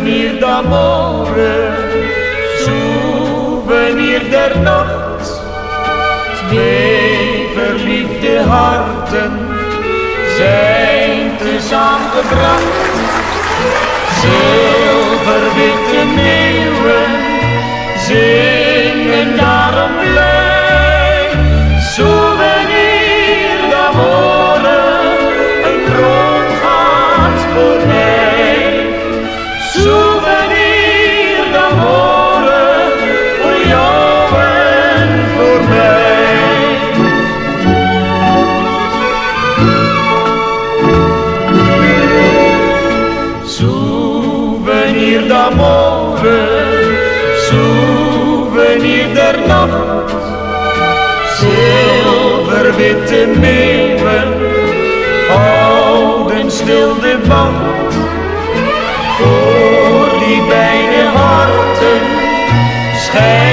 Souvenir d'amore, souvenir der nacht. Twee verliefde harten zijn tezamen gebracht. Zilverwitte meeuwen zingen daarom blij. Souvenir d'amore, een kroon gaat voor mij. Souvenir d'amore, voor jou en voor mij. Souvenir d'amore, souvenir der nacht. Zilverwitte meeuwen houden stil de wacht. Voor die beide harten schijnt